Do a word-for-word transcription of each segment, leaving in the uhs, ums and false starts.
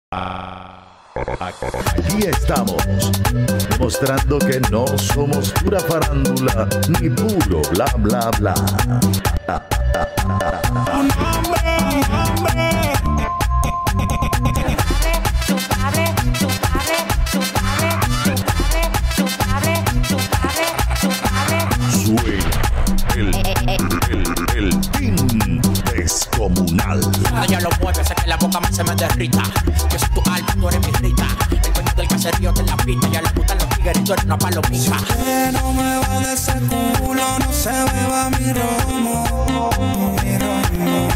Aquí estamos, demostrando que no somos pura farándula ni puro bla bla bla. Un hombre, un hombre. Suena el, el, el team descomunal. Ella lo mueve, sé que la boca me se me derrita. Que soy tu alma, tú eres mi rita. El dueño del caserío te la pinta. Ya le gustan los tigres y tú eres una palomita. Que no me va de ese culo, no se beba mi romo, mi romo.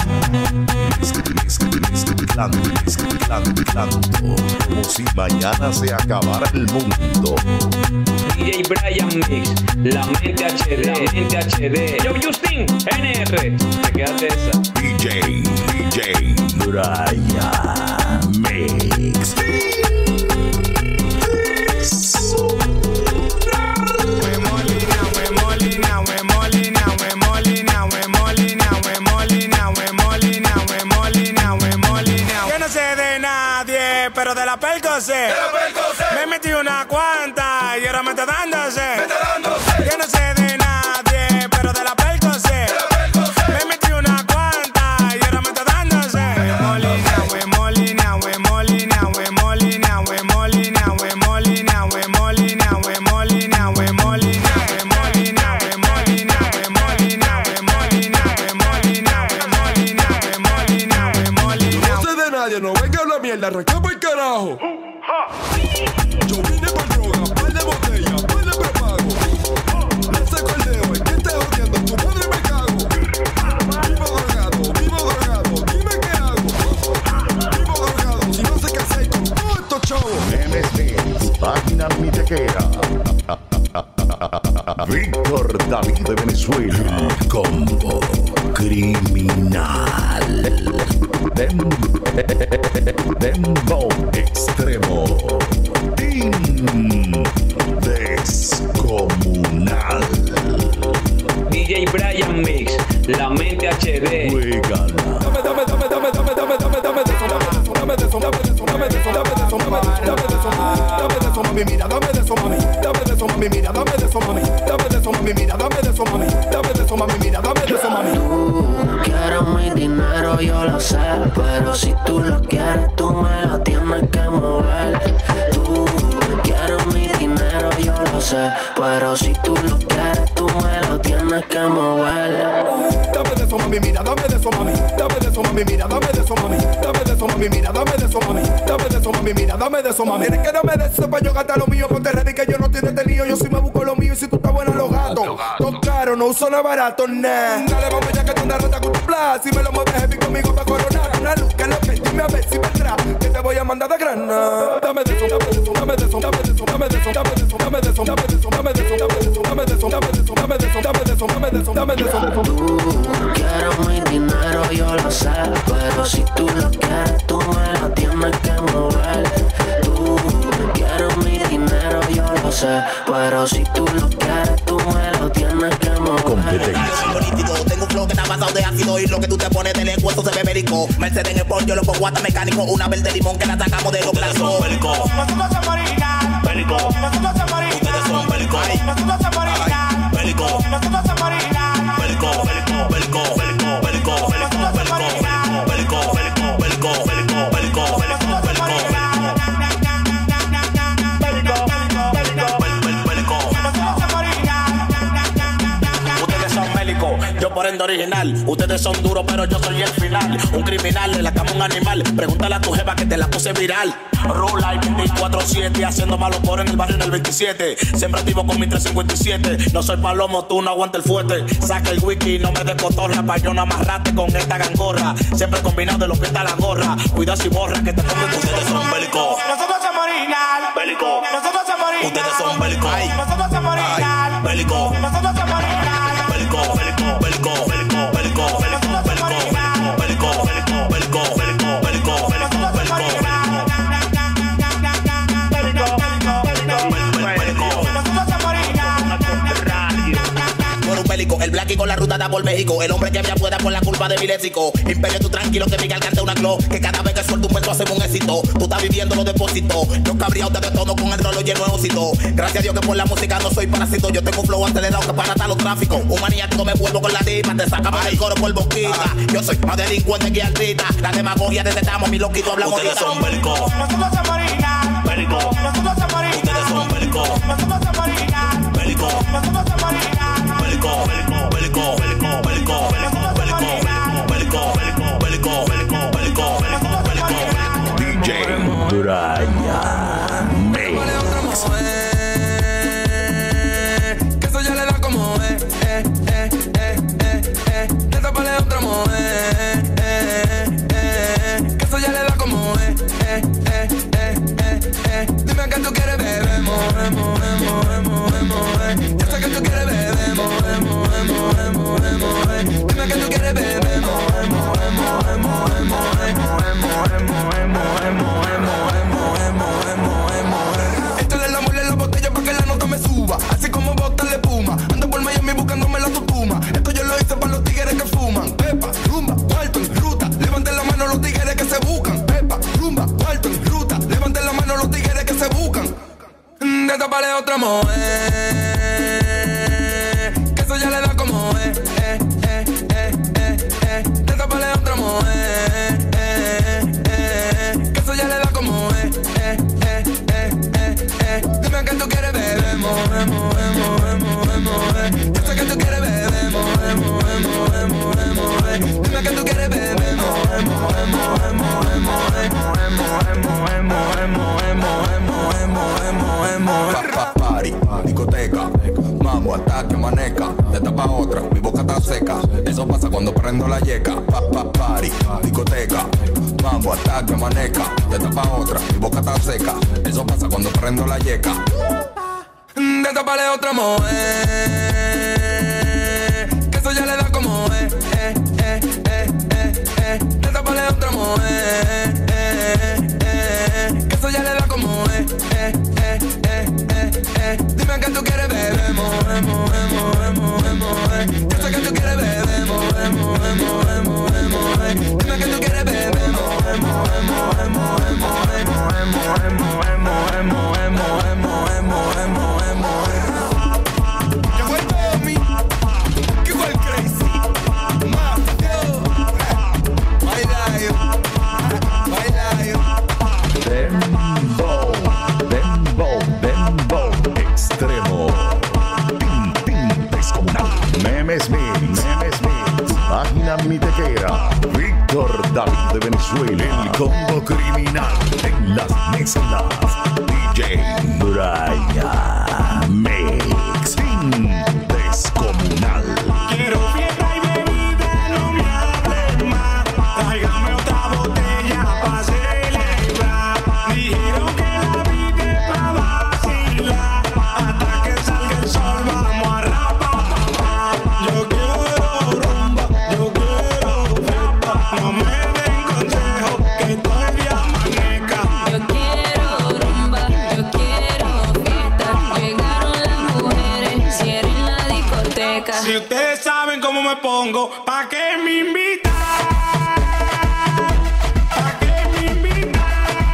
Mezclando, mezclando, mezclando, como si mañana se acabara el mundo. D J Brian Mix, la mente H D, la mente H D. Yo Justin, N R, te quedaste esa. D J, D J Brian Mix. Pero de la Percocé, me metí una cuanta y ahora me está dándose. Yo no sé de nadie, pero de la Percocé, me metí una cuanta y ahora me está dándose. We molina, we molina, we molina, we molina, we molina, we molina, we molina, we molina, we molina, we molina, we molina, we molina, we molina, we molina, we molina, we molina, we molina. No sé de nadie, no venga a hablar mierda, recapa el carajo. Yo vine por droga, par de botella, par de prepago. Le saco el dedo, ¿en qué estás jodiendo? Tu madre me cago. Vivo drogado, vivo drogado, dime qué hago. Vivo drogado, si no sé qué hacer con todos estos chavos. M S D, tu página mitequera. Víctor David de Venezuela, combo criminal. Dem, Dembow extremo. Team descomunal. D J Brian Mix, la mente H D. Juégala. Dame, dame, dame, dame, dame, dame, dame, dame de eso, dame de eso, dame de eso, dame de eso, dame de eso, dame de eso, dame de eso, dame de eso, mami, mira, dame de eso, mami, dame de eso, mami, mira, dame de eso, mami, dame de eso, mami, mira, dame de eso, mami, dame de eso, mami, mira, dame de eso, mami. Tú quieres mi dinero, yo lo sé, pero si tú lo quieres, tú me lo tienes que mover. Tú quieres mi dinero, yo lo sé, pero si tú lo quieres, tú me lo tienes que mover. Dame de eso, mami, mira, dame de eso, mami, dame de eso, mami, mira, dame de eso, mami, dame de eso, mami, mira, dame de eso, mami, dame de eso, mami, mira, dame de eso, mami. Tienes que darme de eso para yo gastar lo mío, ponte ready que yo no estoy detenido, yo sí me busco lo mío y si tú estás buena los gatos. Todo caro, no uso nada barato, nah. Dale, vamos ya que tú andas rata con tu plaza, si me lo mueves heavy conmigo pa' coronar una luz que no que dime a ver si vendrá, que te voy a mandar de grana. Dame de eso, dame de eso, dame de eso, dame de eso, dame de eso, dame de eso, dame de eso, dame de eso, dame de eso, dame de eso, dame de eso, dame de eso, dame de eso, dame de eso, dame de eso, dame de eso. Tú quieres mi dinero, yo lo sé, pero si tú lo quieres, tú me lo tienes que mover. Tú quieres mi dinero, yo lo sé, pero si tú lo quieres, tú me lo tienes que mover. Competencia. Tengo un flow que está pasado de ácido y lo que tú te pones de lengua, eso se ve verico. Mercedes en el port, yo lo pongo hasta mecánico. Una verde limón que la sacamos de los plazos. Perico. Nosotros somos original. Perico. Nosotros somos original. Ustedes son perico. Nosotros somos original. Perico. Nosotros somos original. Perico. Perico. Perico. Perico. Perico. Perico. Perico. Perico. Perico. Perico. Perico. Perico. Yo por ende original, ustedes son duros pero yo soy el final. Un criminal, le la cama un animal. Pregúntale a tu jefa que te la puse viral. Roll veinticuatro siete, haciendo malos por en el barrio en el veintisiete. Siempre activo con mi trescientos cincuenta y siete. No soy palomo, tú no aguantas el fuerte. Saca el wiki, no me des cotorra. Pa' yo no amarrate con esta gangorra. Siempre combinado de los pies a la gorra. Cuidado si borra que te pongo. Ustedes son bélicos. Nosotros somos original. Bélico. Nosotros somos original. Ustedes son bélicos. Nosotros somos original. Bélico. Nosotros somos original. Bélico. Bélico. Bélico. Bélico. Bélico. Bélico. Bélico. Bélico. Bélico. Bélico. Bélico. Bélico. Bélico. Nosotros somos original. El black Yankee con la ruta da por México. El hombre que me apuesta por la culpa de mi léxico. Imperio, tú tranquilo que mi garganta es una glow. Que cada vez que suelto un verso hacemos un éxito. Tú estás viviendo los depósitos. Yo cabría de todo con el rolo lleno de ósito. Gracias a Dios que por la música no soy parásito. Yo tengo un flow acelerado que para los tráficos. Un maniático me vuelvo con la tipa. Te saca por el coro por boquita. Yo soy más delincuente que artista. La demagogia detestamos, mi loquito hablamos. Ustedes son pericos. Nosotros somos original. Pericos. Nosotros somos original. Ustedes son pericos. Nosotros somos original. Pericos. Nosotros somos original. Pericos. Pericos. Pericos. Pericos. Pericos. Pericos. Pericos. Pericos. Pericos. D J Brian Mix. Que eso ya le da como es, eh, eh, eh, eh, eh. Destapale otra mujer, eh, eh, eh. Que eso ya le da como es, eh, eh, eh, eh, eh. Dime que tú quieres beber, more, more, more, more, more. Yo sé que tú quieres beber, more, more, more, more, more. Dime que tú quieres beber, more, more, more, more, more, more, more, more, more, more, more, more, more, more. Échale la mole en la botella pa' que la nota me suba. Así como botarle espuma. Ando por Miami buscándome la tutuma. Esto yo lo hice para los tigres que fuman. Pepa, rumba, cuarto en ruta. Levanten la mano los tigres que se buscan. Pepa, rumba, cuarto en ruta. Levanten la mano los tigres que se buscan. Destapale otra mujer. Que eso ya le da como es. Eh, eh, eh, eh, eh. Destapale otra mujer. Eh, eh, que eso ya le da como es. Eh, eh, eh, eh, eh. Dime que tú quieres beber, more, more, more, more, more. Yo sé que tú quieres beber, more, more, more, more, more. Dime que tú quieres beber, more, more, more, more, more, more, more, more, more, more, more, more, more, more. Pa, pa, party, discoteca, mambo, ataque, maneca. De tapa otra, mi boca está seca. Eso pasa cuando prendo la yeca. Pa, pa, party, discoteca, mambo, ataque, maneca. De tapa otra, mi boca está seca. Eso pasa cuando prendo la yeca. Destapale otra mujer. Que eso ya le da como es. Eh, eh, eh, eh, eh. Destapale otra mujer. Eh, eh, que eso ya le da como es. Eh, eh, eh, eh, eh. Dime que tú quieres beber, more, more, more, more, more. Yo sé que tú quieres beber, more, more, more, more, more. Dime que tú quieres beber, more, more, more, more, more, more, more, more, more, more, more, more, more, more, more. Llegó el Tommy, que fue el crazy. Mateo, baila yo, baila yo. Dembow, dembow, dembow extremo. Pim, pim, descomunal. Memes Mix, Memes Mix. Página minitequera. Víctor David de Venezuela. El combo criminal en las mezclas. D J Brian Mix. Pim, descomunal. Quiero fiesta y bebida, no me hables más. Tráigame otra botella pa' celebrar. Dijeron que la vida es pa' vacilar. Hasta que salga el sol vamos a rapar, papá. Yo quiero rumba, yo quiero fiesta. No me den consejo que estoy de amaneca. Yo quiero rumba, yo quiero fiesta. Llegaron las mujeres, cierren la discoteca. Si ustedes saben cómo me pongo, ¿pa' qué me invitan? ¿Pa' qué me invitan?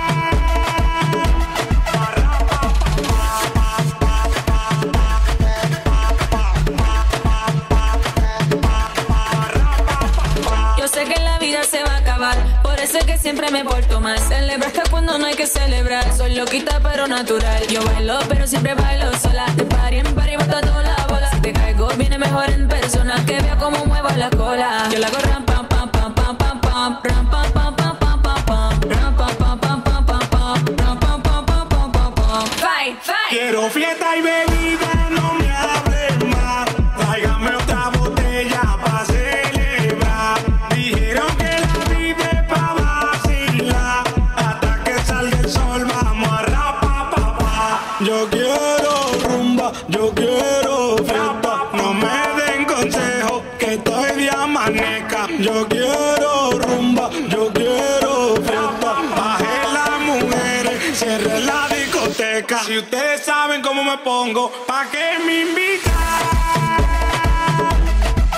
Yo sé que la vida se va a acabar, por eso es que siempre me porto mal. Celebra hasta cuando no hay que celebrar. Soy loquita pero natural. Yo bailo pero siempre bailo sola. De party en party bota toda la bola. Si te caigo viene mejor en persona. Que vea cómo muevo la cola. Yo la hago ram pam pam pam pam pam pam. Ram pam pam pam pam pam pam. Ram pam pam pam pam pam pam. Ram pam pam pam pam pam pam. Fight, fight. Quiero fiesta y bebida, no me hables más. Tráigame otra botella pa' celebrar. Dijeron que la vida es pa' vacilar. Hasta que salga el sol vamos a rapar, papá. Yo quiero rumba, yo quiero fiesta. No me den consejo que estoy de amaneca. Yo quiero rumba, yo quiero fiesta. Bajé las mujeres, cerré la discoteca. Si ustedes saben cómo me pongo, ¿pa' qué me invitan?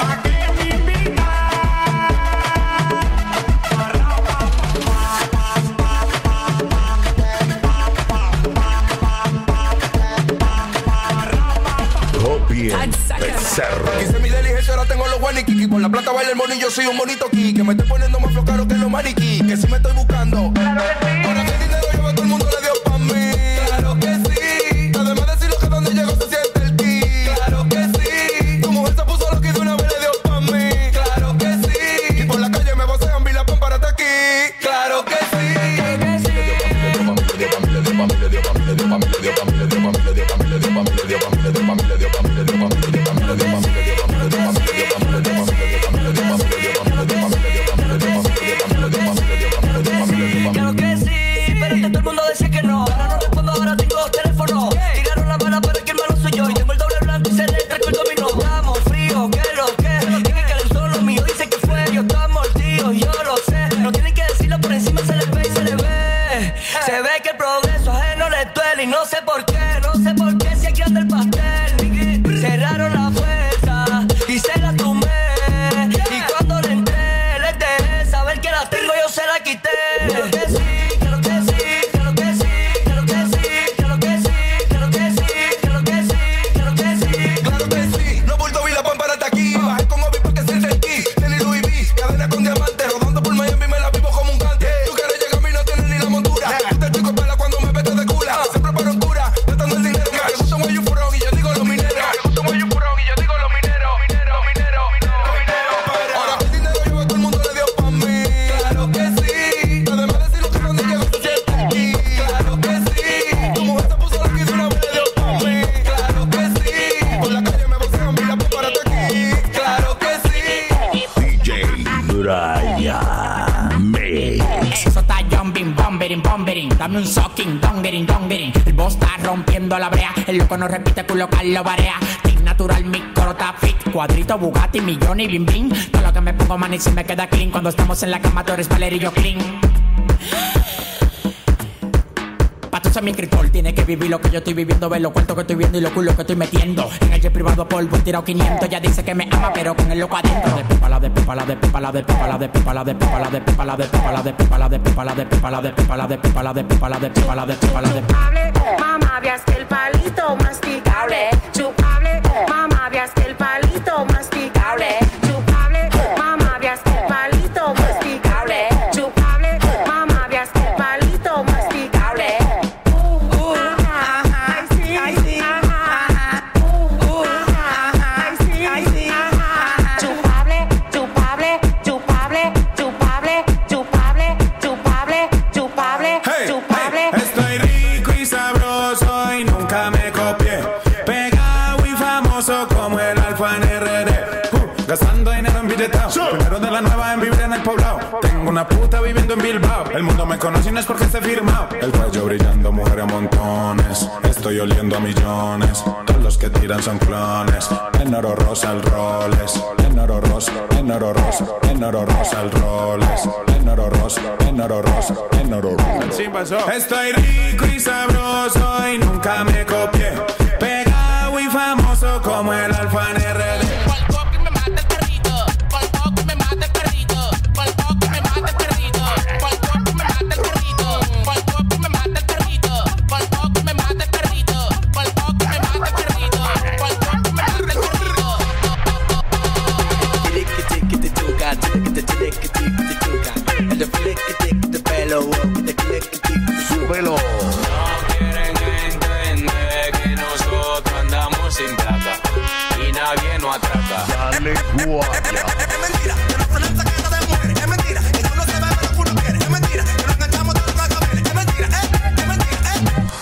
Cerro. Hice mi diligencia, ahora tengo los guaniquí. Por la plata baila el mono y yo soy un bonito aquí. Que me estoy poniendo más flocaro que los maniquí. Que si me estoy buscando. Claro que sí. Ahora que el dinero lleva, todo el mundo le dio pa' mí. Claro que sí. Además de decirlo que donde llego se siente el ki. Claro que sí. Tu mujer se puso loca y de una vez le dio pa' mí. Claro que sí. Y por la calle me vocean, vi la pan para aquí. Claro que sí. Creo que sí, pero antes todo el mundo decía que no. Ahora no respondo, ahora tengo dos teléfonos. Tiraron la bala, pero el que el malo soy yo. Y tengo el doble blanco y se le trajo el dominó. Estamos fríos, que lo que. Dije que el solo mío, dice que fue. Yo estamos tíos, yo lo sé. No tienen que decirlo, por encima se les ve y se les ve. Se ve que el progreso ajeno les duele. Y no sé por qué, no sé por qué si es grande el pastel. Cerraron la puerta y se la tumbé. Y cuando le entré, les dejé saber que la tengo, yo se la quité. Claro que sí, claro que sí, claro que sí, claro que sí, claro que sí, claro que sí, claro que sí, claro que sí. Claro que sí, no bulto vi la pan para aquí. Bajé con Obi porque siente el ki. Tenny Louis V, cadena con diamante. Rodando por Miami me la vivo como un cante. Tú quieres llegar a mí, no tienes ni la montura. Tú te chico pela cuando me vete de cula. Siempre para un cura, tratando el dinero. Me gusta un guayu furón y yo digo los mineros. Me gusta un guayu furón y yo digo los mineros. Mineros, mineros, mineros. Ahora que el dinero lleva, todo el mundo le dio pa' mí. Claro que sí. Además de decir lo que donde llego se siente aquí. Claro que sí. Tu mujer se puso loca y de una vez le dio pa' mí. Claro que sí. Por la calle me vocean, mira, prepárate aquí. Claro que sí. D J Brian Mix. Eso está jumping, bombering, bombering. Dame un sucking, dongering, dongering. El boss está rompiendo la brea. El loco no repite, culo Carlos Barea. Tic natural, mi coro está fit. Cuadrito, Bugatti, millón y bling bling. Todo lo que me pongo, man, y si me queda clean. Cuando estamos en la cama, tú eres Valerio y yo clean. Pa' tú ser mi escritor, tiene que vivir lo que yo estoy viviendo. Ver los cuartos que estoy viendo y los culos que estoy metiendo. En el jet privado polvo he tirado quinientos. Ya dice que me ama, pero con el loco adentro. De pipa, la de pipa, la de pipa, la de pipa, la de pipa, la de pipa, la de pipa, la de pipa, la de pipa, la de pipa, la de pipa, la de pipa, la de pipa, la de pipa, la de pipa, la de pipa, la de pipa. Mamá, veas que el palito masticable. Chupable, mamá, veas que el palito masticable. Chupable, mamá, veas que el palito masticable. Chupable, mamá, veas que el palito masticable. Gastando dinero en billetao. Primero de la nueva en vivir en el poblado. Tengo una puta viviendo en Bilbao. El mundo me conoce y no es porque esté firmado. El cuello brillando, mujeres a montones. Estoy oliendo a millones. Todos los que tiran son clones. En oro rosa el Rolex. En oro rosa, en oro rosa, en oro rosa el Rolex. En oro rosa, en oro rosa, en oro rosa. Estoy rico y sabroso y nunca me copié. Pegado y famoso como el Alfa en R D. Súbelo. No quieren entender que nosotros andamos sin plata y nadie nos atrapa. Dale guaya. Es mentira, que no se lanza queda de mujeres. Es mentira, que tú no se ve lo que uno quiere. Es mentira, que nos enganchamos de los cagabeles. Es mentira, eh, es mentira,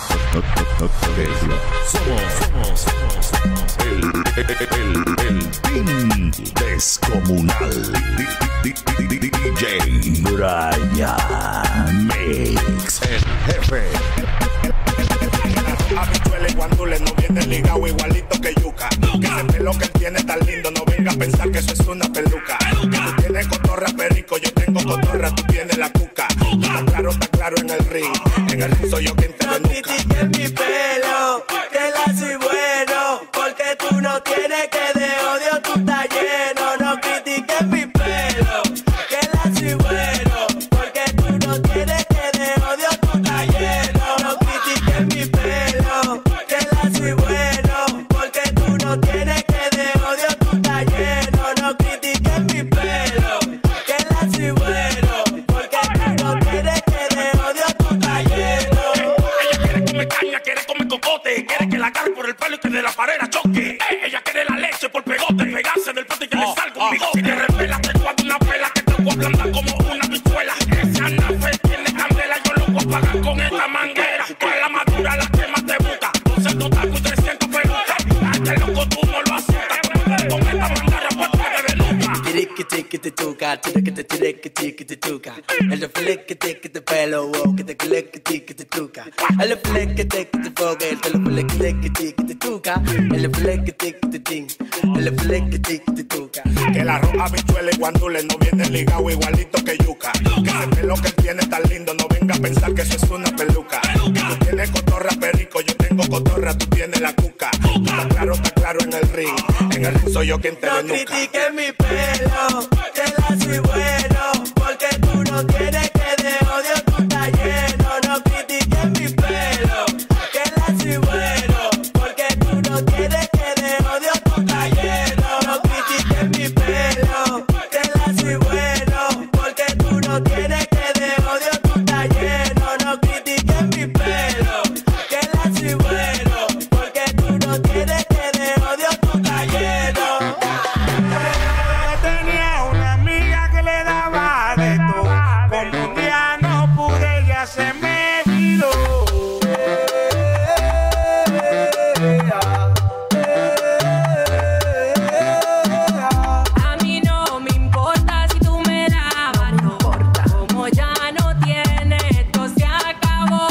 eh. Somos, somos, somos el, el, el team descomunal. D J Brian Mix, el jefe. Habichueles, guandules, no viene ligado igualito que yuca. Que ese pelo que él tiene tan lindo, no venga a pensar que eso es una peluca. Tú tienes cotorra perico, yo tengo cotorra, tú tienes la cuca. Está claro, está claro en el ring, en el ring soy yo quien te No denuca. critiques mi pelo, que la soy bueno, porque tú no tienes que de odio tú estás lleno. No critiques mi pelo, que la soy bueno, porque tú no tienes que de odio tú estás lleno. No critiques mi pelo, que la soy bueno, porque tú no tienes que de odio pagar con esta manguera, que la madura la que más te busca. doscientos tacos y trescientos pelucas. Este loco tú no lo asustas. Con esta manguera pues te de luca. Tirique tique te tuca, tirique te tirique tique te tuca. El fleque tique te pelo, wow, que te fleque tique te tuca. El fleque tique te fogue, el fleque tique tique te tuca. El fleque tique te ting, el fleque tique te tuca. Que la roja habichuela y guandule no viene ligado igualito que yuca. Que ese pelo que él tiene tan lindo, no venga a pensar que eso es una peluca. Tú tienes cotorra perico, yo tengo cotorra, tú tienes la cuca. Está claro, está claro en el ring, en el ring soy yo quien te No denuca. critiques mi pelo, que la soy bueno, porque tú no tienes que de odio tú estás lleno. No critiques mi pelo, que la soy bueno, porque tú no tienes que de odio tú estás lleno. No critiques mi pelo, que la soy bueno, porque tú no tienes que de odio tú estás lleno. No critiques mi pelo, que la soy bueno, porque tú no tienes que de odio tú estás lleno. Tenía una amiga que le daba de todo. Como un día no pude, ya se me olvidó. A mí no me importa si tú me dabas, no importa. Como ya no tienes, esto se acabó.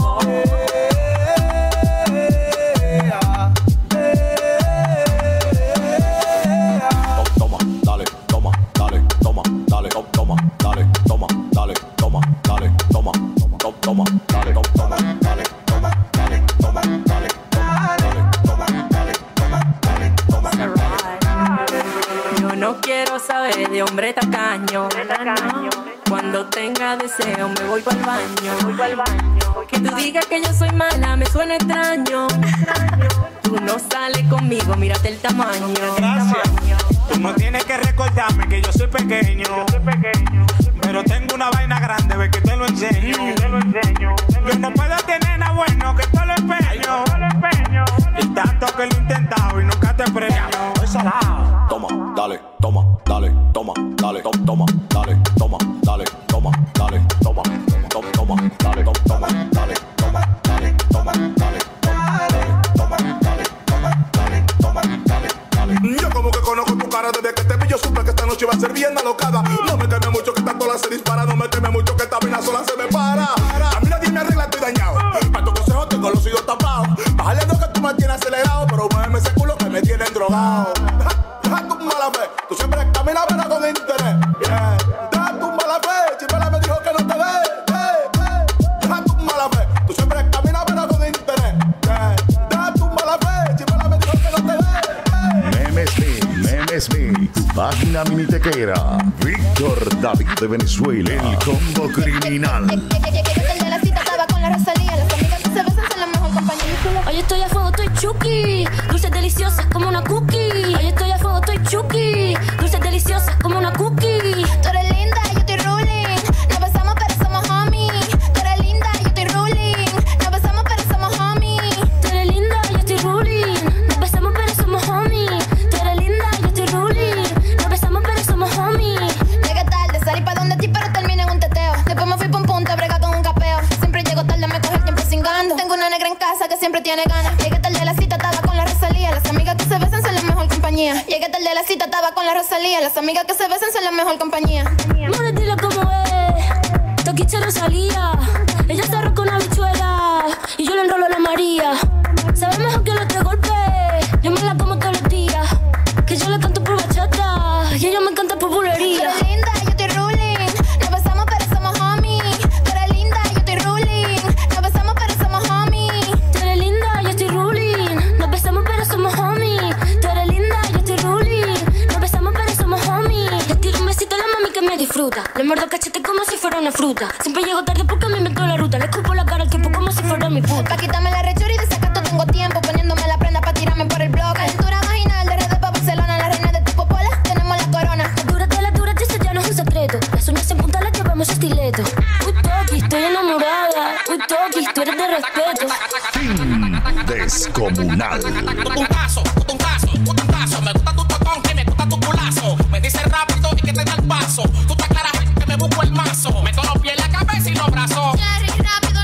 Toma, dale, toma, dale, toma, dale, toma, dale, toma, dale, toma, dale, toma, toma, toma, dale, toma, dale, toma, dale, toma, dale, toma, dale, toma, dale, toma, dale, toma. Yo no quiero saber de hombre tacaño. Cuando tenga deseo me voy pa'l baño. Que tú digas que yo soy mala me suena extraño. Tú no sales conmigo, mírate el tamaño. Gracias. Tú no tienes que recordarme que yo soy pequeño. Pero tengo una vaina grande, ve que te lo enseño. Yo no puedo tener nada bueno que te lo empeño. Y tanto que lo he intentado y nunca te premio. Soy salado. Toma, dale, toma, dale, toma, dale, toma, toma, dale, toma, dale, toma, dale, toma, toma, toma, dale, toma, toma, dale, toma, dale, toma, dale, toma, dale, toma, dale, toma, dale, dale. Yo como que conozco tu cara desde que te vi, yo supe que esta noche iba a ser bien alocada. No me queme mucho que esta tola se dispara, no me queme mucho que esta vaina sola se me para. A mí nadie me arregla, estoy dañado. Para tu consejo tengo los hijos tapados. Bájale lo que tú me tienes acelerado, pero muéveme ese culo que me tienen drogado. Deja tu mala fe, tú siempre caminas pero con interés. Yeah. Deja tu mala fe, Chipela me dijo que no te ve. Yeah. Deja tu mala fe, tú siempre caminas pero con interés. Yeah. Deja tu mala fe, Chipela me dijo que no te ve. Memes Me, Memes Me, tu página minitequera. Víctor David de Venezuela, el combo criminal. El de la cita estaba con la Rosalía. Las amigas que se besan son la mejor compañía. Hoy estoy a fuego, estoy chuki. Dulces deliciosas como una cookie. Hoy estoy a fuego, estoy chuki. Dulces deliciosas como una cookie. Tú eres linda, yo estoy ruling. Nos besamos pero somos homies. Tú eres linda, yo estoy ruling. Nos besamos pero somos homies. Tú eres linda, yo estoy ruling. Nos besamos pero somos homies. Tú eres linda, yo estoy ruling. Nos besamos pero somos homies. Llegué tarde, salí pa' donde ti pero terminé en un teteo. Después me fui pa' un punto, brega con un capeo. Siempre llego tarde, me coge el tiempo cingando. Tengo una negra en casa que siempre tiene ganas. Llegué tarde a la cita, estaba con la Rosalía. Las amigas que se besan son la mejor compañía. Llegué tarde a la cita, estaba con la Rosalía. Las amigas que se besan son la mejor compañía. Madre, dile cómo es. Toquiche Rosalía. Ella está roca una bichuela y yo le enrolo a la María. Sabe mejor que los tres golpes. Yo me la como todos los días. Que yo le canto por bachata y ella me canta por bulería. Tú eres linda, yo estoy ruling. Nos besamos pero somos homies. Tú eres linda, yo estoy ruling. Nos besamos pero somos homies. Tú eres linda, yo estoy ruling. Nos besamos pero somos homies. Tú eres linda, yo estoy ruling. Nos besamos pero somos homies. Le tiro un besito a la mami que me disfruta. Le muerdo cachete como si fuera una fruta. Siempre llego tarde porque me invento la ruta. Le escupo la cara al tiempo como si fuera mi puta. Pa' quitarme la rechura y desacato tengo tiempo. Poniéndome la prenda pa' tirarme por el blog. Calentura vaginal de redes pa' Barcelona. La reina de tu popola, tenemos la corona. La dura de la dura, eso ya no es un secreto. Las uñas en punta las llevamos estileto. Uy, Toki, estoy enamorada. Uy, Toki, tú eres de respeto. Team Descomunal. Un paso, un paso, un paso. Me gusta tu totón, que me gusta tu culazo. Me dice rápido y que te da el paso. Tú te aclaras que me busco el mazo. Meto los pies en la cabeza y los brazos. Cherry, rápido.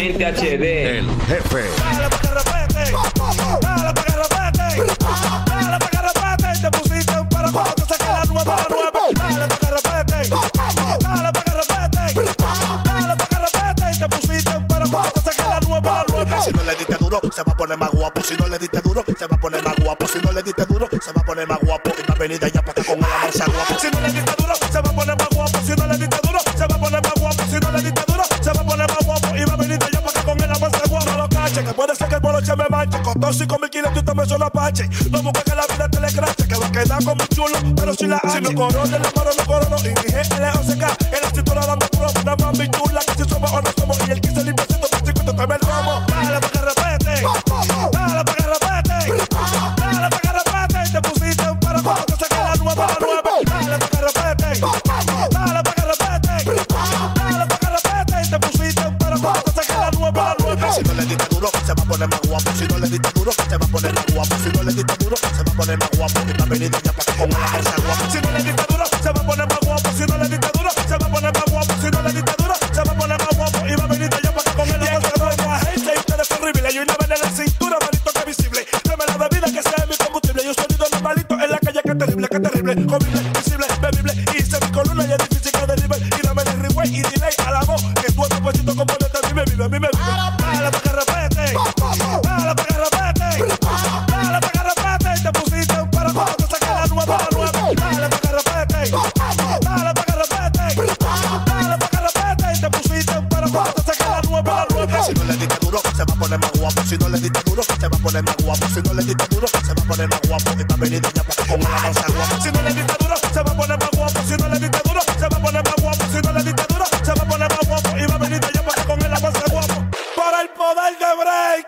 mente H D. El jefe. Dale pa' que repete, dale pa' que repete, dale pa' que repete. Te pusiste un pero cuando te saqué la nueva, la nueva. Dale pa' que repete, dale pa' que repete, dale pa' que repete. Te pusiste un pero cuando te saqué la nueva, la nueva. Si no le diste duro, se va a poner más guapo. Si no le diste duro, se va a poner más guapo. Si no le diste duro, se va a poner más guapo. Y va a venir de allá para acá con ella marcha guapo. Si no le diste duro, se va a poner más guapo. Si no le diste duro, se va a poner más guapo. Si no le diste duro, se va a poner más guapo. Y va a venir de allá para acá con ella marcha guapo. No lo cache, que puede ser que el boloche me manche. Con dos cinco mil quinientos también son apache. No busques que la vida te le crache, que va a quedar como un chulo, pero si la hace. Si no corona, la mano no corono. Y dije L O C K, en la cintura dando puro. Una mami chula, que si somos o no somos. Y el quince limpio ciento cincuenta te me el romo. Dale pa' que repete, dale pa' que repete, dale pa' que repete. Te pusiste un pero cuando te saqué la nueva, la nueva. Dale pa' que repete, dale pa' que repete, dale pa' que repete. Te pusiste un pero cuando te saqué la nueva, la nueva. Si no le diste duro, se va a poner más guapo. Si no le diste duro, se va a poner más guapo. Si no le diste duro, se va a poner más guapo. Y va a venir de allá para acá con ella marcha guapo. Si no le diste duro, se va a poner más guapo. Si no le diste duro, se va a poner más guapo. Si no le diste duro, se va a poner más guapo. Y va a venir de allá para acá con ella marcha guapo. Gente, ustedes son horribles. Y una vez en la cintura, malito que visible. Dame la bebida que sea mi combustible. Y un sonido normalito en la calle que terrible, que terrible. Comible, visible, bebible. Y se mi columna y es difícil que derive. Y dame de rewind y delay a la voz. Que tú otro puestito componente a mí me vive, a mí me vive. Dale pa' que repete, dale pa' que repete, dale pa' que repete. Te pusiste un pero cuando te saqué la nueva, la nueva. Dale pa' que repete, dale pa' que repete, dale pa' que repete. Te pusiste un pero cuando te saqué la nueva, la nueva. Si no le diste duro, se va a poner más guapo. Si no le diste duro, se va a poner más guapo. Si no le diste duro, se va a poner más guapo. Y va a venir de allá para acá con ella marcha guapo. Si no le diste duro, se va a poner más guapo. Si no le diste duro, se va a poner más guapo. Si no le diste duro, se va a poner más guapo. Y va a venir de allá para acá con ella marcha guapo. Para el poder de break.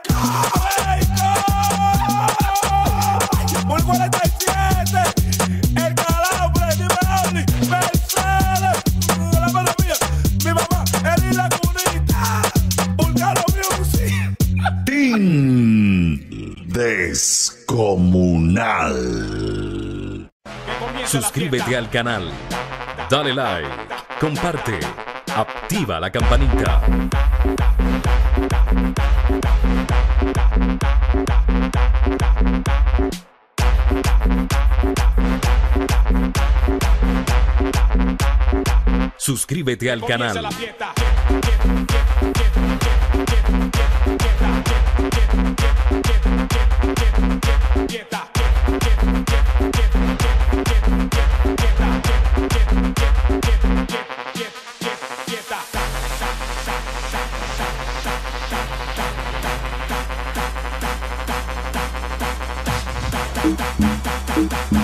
Por cuarenta y siete, el calambre, mi Oli, Mercedes, la mano mía, mi mamá, Eli la Cunita, Vulcano Music. Team Descomunal. Suscríbete al canal, dale like, comparte, activa la campanita. Suscríbete al canal. Thank you.